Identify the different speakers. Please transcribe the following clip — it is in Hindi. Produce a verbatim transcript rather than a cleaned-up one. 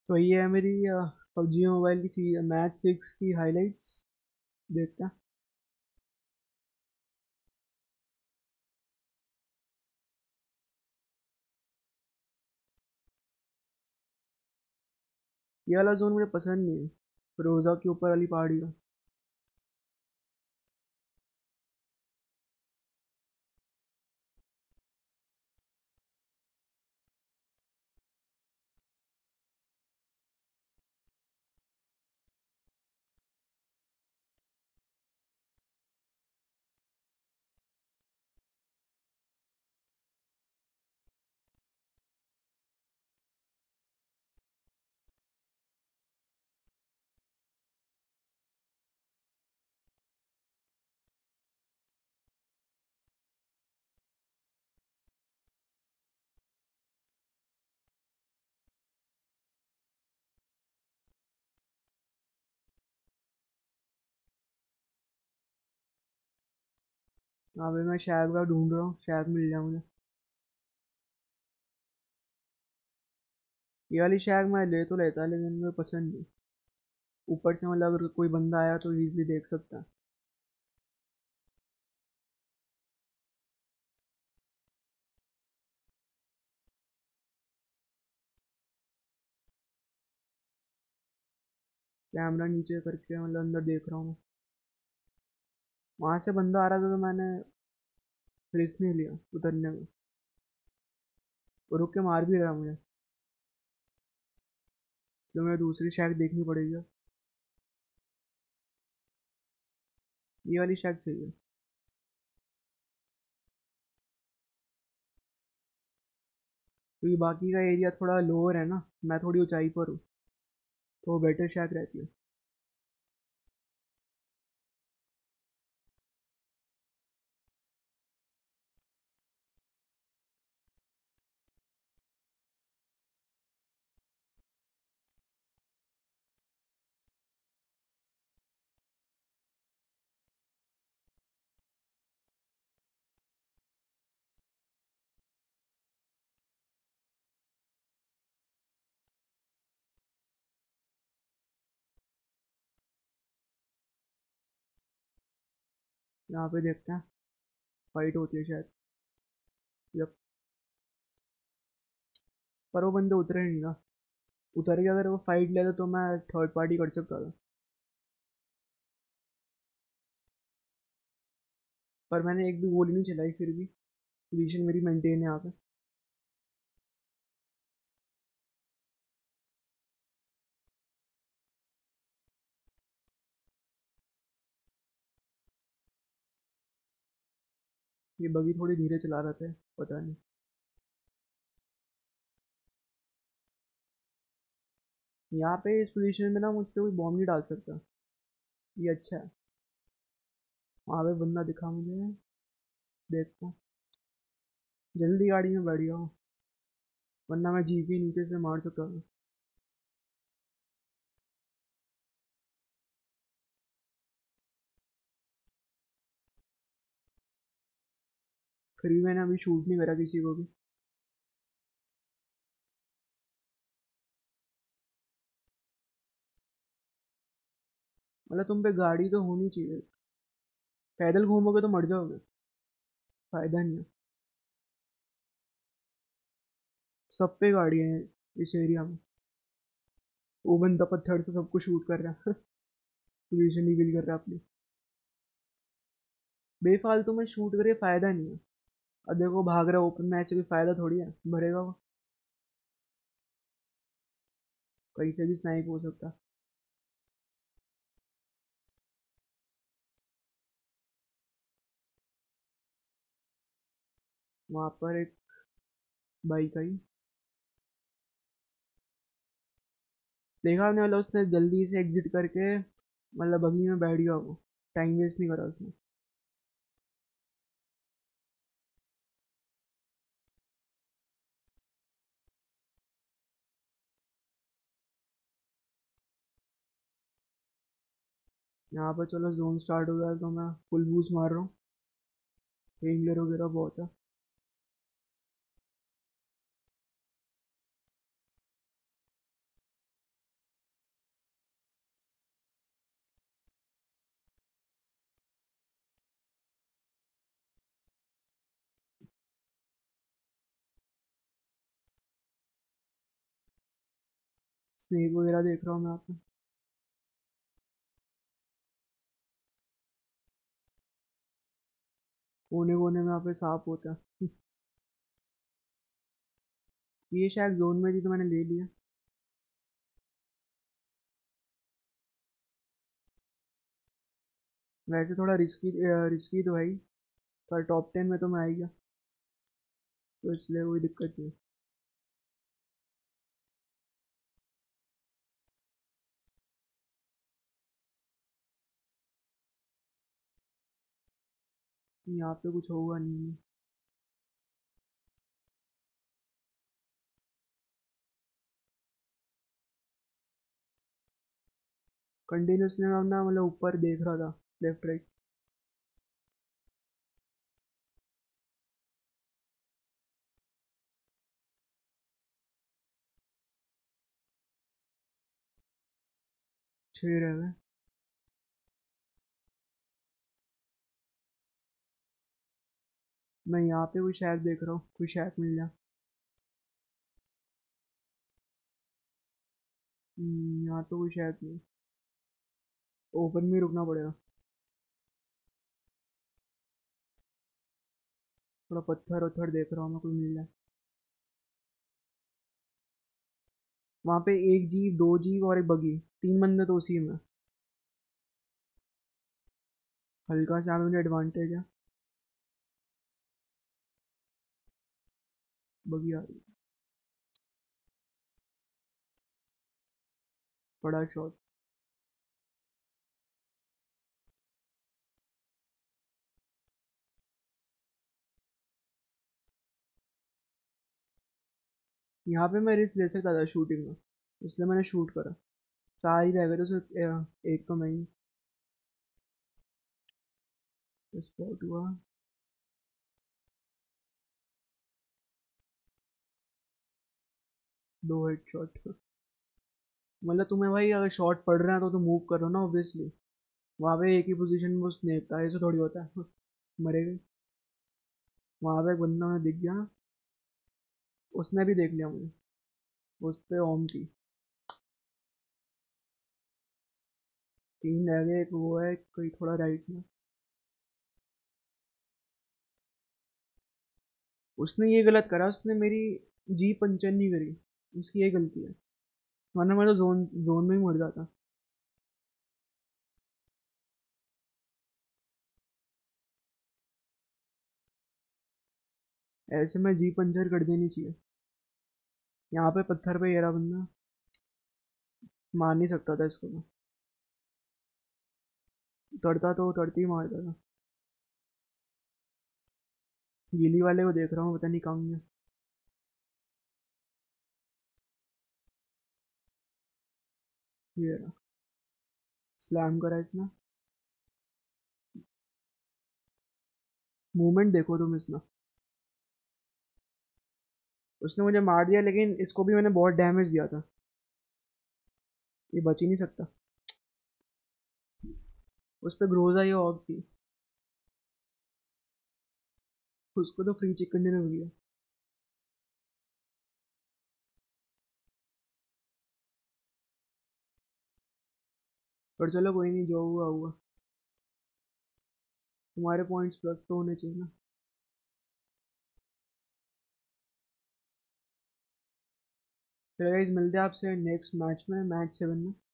Speaker 1: तो ये है मेरी पबजी मोबाइल की सी मैच सिक्स की हाइलाइट्स। देखते हैं। ये वाला जोन मुझे पसंद नहीं है, रोजा के ऊपर वाली पहाड़ी का। हाँ भाई, मैं शैग का ढूंढ रहा हूँ, शैग मिल जाए मुझे। ये वाली शैग मैं ले तो लेता लेकिन मुझे पसंद नहीं। ऊपर से मतलब अगर कोई बंदा आया तो इजीली देख सकता है। कैमरा नीचे करके मतलब अंदर देख रहा हूँ। वहां से बंदा आ रहा था तो मैंने रिस्क नहीं लिया उतरने में। वो रुक के मार भी रहा मुझे, तो मुझे दूसरी शैग देखनी पड़ेगी। ये वाली शैग सही है, क्योंकि बाकी का एरिया थोड़ा लोअर है ना, मैं थोड़ी ऊंचाई पर हूँ, तो बेटर शैग रहती है। यहाँ पे देखते हैं, फाइट होती है शायद। यप। पर वो बंदे उतरे नहीं ना। उतर के अगर वो फाइट लेते तो मैं थर्ड पार्टी कर सकता था। पर मैंने एक भी गोली नहीं चलाई, फिर भी पोजीशन मेरी मेंटेन है यहाँ पे। ये बगी थोड़ी धीरे चला रहे थे, पता नहीं। यहाँ पे इस पोजीशन में ना मुझ पे कोई बॉम्ब नहीं डाल सकता। ये अच्छा है। वहाँ पे बंदा दिखा मुझे, देखता हूँ। जल्दी गाड़ी में बैठ जाओ, वरना मैं जीपी नीचे से मार सकता था। फिर भी मैंने अभी शूट नहीं करा किसी को भी। मतलब तुम पे गाड़ी तो होनी चाहिए, पैदल घूमोगे तो मर जाओगे, फायदा नहीं है। सब पे गाड़ियाँ हैं इस एरिया में। वो बंदा पत्थर से सबको शूट कर रहा है। पोजीशन रिवील कर रहा है अपनी। बेफालतू में शूट करके फायदा नहीं है। अब देखो भाग रहा है ओपन मैच से, कोई फायदा थोड़ी है, भरेगा वो। कहीं से भी स्नाइप हो सकता है। वहां पर एक बाइक आई, देखा आपने, वाला उसने जल्दी से एग्जिट करके मतलब बगली में बैठ गया वो। टाइम वेस्ट नहीं करा उसने। यहाँ पर चलो जोन स्टार्ट हो गया तो मैं फुल बूस्ट मार रहा हूँ। रेंगलर वगैरह बहुत है। स्नेक वगैरह देख रहा हूँ मैं यहाँ पे। कोने कोने में यहाँ पे सांप होता है। ये शायद जोन में थी तो मैंने ले लिया। वैसे थोड़ा रिस्की रिस्की तो है ही, पर टॉप टेन में तो मैं आ ही गया, तो इसलिए कोई दिक्कत नहीं। यहाँ पे कुछ होगा नहीं। कंटिन्यूसली मैं अपना मतलब ऊपर देख रहा था, लेफ्ट राइट। छह रह गए। मैं यहाँ पे कोई शायद देख रहा हूँ, कोई शायद मिल जाए। हम्म, यहाँ तो कोई शायद नहीं। ओपन में रुकना पड़ेगा। थोड़ा पत्थर वत्थर देख रहा हूँ मैं, कोई मिल जाए। वहाँ पे एक जीप, दो जीप और एक बगी, तीन बंदे तो उसी में। हल्का सा मुझे एडवांटेज है। बगी आ रही है। बड़ा शॉट। यहाँ पे मैं रिस्क ले सकता था शूटिंग में, इसलिए मैंने शूट करा। चार ही रह गए थे, सिर्फ ए- एक तो मैं ही स्पॉट हुआ। दो हेड शॉट। मतलब तुम्हें भाई अगर शॉट पड़ रहा है तो तुम मूव करो ना, ऑब्वियसली। वहाँ पे एक ही पोजीशन में वो स्नेप था, ऐसे थोड़ी होता है। मरेगा। वहाँ पे एक बंदा मुझे दिख गया, उसने भी देख लिया मुझे। उस पे ओम थी। तीन रह गए, एक वो है कोई थोड़ा राइट में। उसने ये गलत करा, उसने मेरी जी पंचर नहीं करी। उसकी ये गलती है, वरना मैं तो जोन जोन में ही मर जाता। ऐसे में जी पंचर कर देनी चाहिए। यहाँ पे पत्थर पे ये रहा बंदा, मार नहीं सकता था इसको मैं। तड़ता तो तड़ती ही मारता था। गीली वाले को देख रहा हूँ, पता नहीं कहाँ है। ये रहा। स्लैम करा इसने। मूवमेंट देखो तुम इसमें। उसने मुझे मार दिया, लेकिन इसको भी मैंने बहुत डैमेज दिया था। ये बच ही नहीं सकता। उस पर ग्रोजा या ऑग थी। उसको तो फ्री चिकन डिनर हो गया। पर चलो कोई नहीं, जो हुआ हुआ। तुम्हारे पॉइंट्स प्लस तो होने चाहिए ना। फिर गाइस मिलते हैं आपसे नेक्स्ट मैच में, मैच सेवन में।